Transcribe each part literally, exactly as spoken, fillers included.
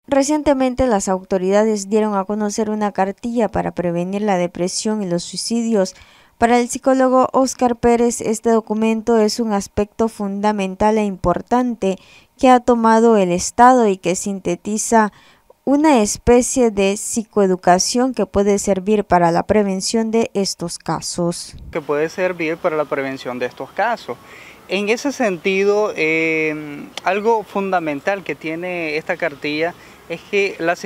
Recientemente las autoridades dieron a conocer una cartilla para prevenir la depresión y los suicidios. Para el psicólogo Óscar Pérez, este documento es un aspecto fundamental e importante que ha tomado el Estado y que sintetiza una especie de psicoeducación que puede servir para la prevención de estos casos. Que puede servir para la prevención de estos casos. En ese sentido, eh, algo fundamental que tiene esta cartilla es que la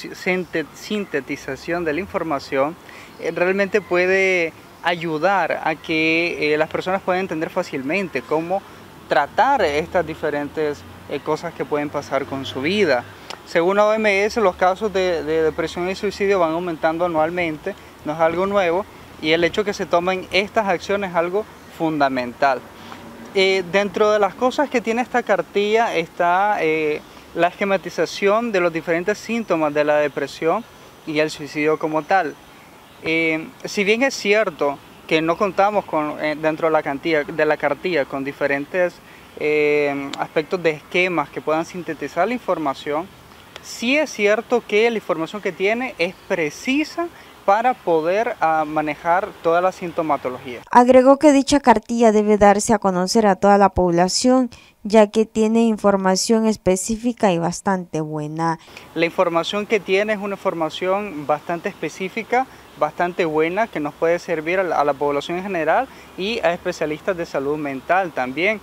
sintetización de la información eh, realmente puede ayudar a que eh, las personas puedan entender fácilmente cómo tratar estas diferentes eh, cosas que pueden pasar con su vida. Según la O M S, los casos de, de depresión y suicidio van aumentando anualmente, no es algo nuevo, y el hecho de que se tomen estas acciones es algo fundamental. Eh, dentro de las cosas que tiene esta cartilla está eh, la esquematización de los diferentes síntomas de la depresión y el suicidio como tal. Eh, si bien es cierto que no contamos con, eh, dentro de la, cantidad, de la cartilla con diferentes eh, aspectos de esquemas que puedan sintetizar la información, sí es cierto que la información que tiene es precisa para poder uh, manejar toda la sintomatología. Agregó que dicha cartilla debe darse a conocer a toda la población, ya que tiene información específica y bastante buena. La información que tiene es una información bastante específica, bastante buena, que nos puede servir a la, a la población en general y a especialistas de salud mental también.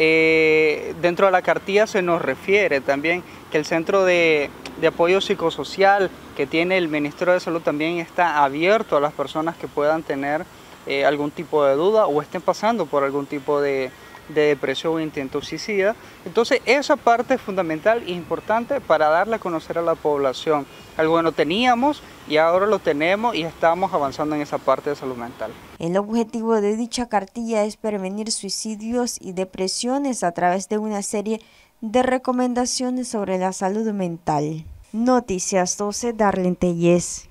Eh, dentro de la cartilla se nos refiere también que el Centro de, de Apoyo Psicosocial que tiene el Ministerio de Salud también está abierto a las personas que puedan tener eh, algún tipo de duda o estén pasando por algún tipo de, de depresión o intento suicida. Entonces esa parte es fundamental e importante para darle a conocer a la población algo que no teníamos y ahora lo tenemos y estamos avanzando en esa parte de salud mental. El objetivo de dicha cartilla es prevenir suicidios y depresiones a través de una serie de recomendaciones sobre la salud mental. Noticias doce, Darlene Tellez.